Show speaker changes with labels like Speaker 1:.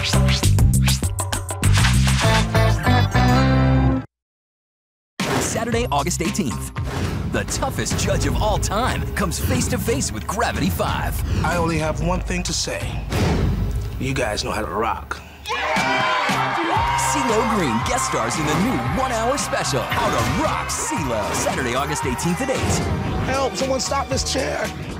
Speaker 1: Saturday, August 18th. The toughest judge of all time comes face-to-face with Gravity 5.
Speaker 2: I only have one thing to say. You guys know how to rock.
Speaker 1: Cee Lo Green guest stars in the new 1-hour special, How to Rock Cee Lo. Saturday, August 18th at 8.
Speaker 2: Help, someone stop this chair.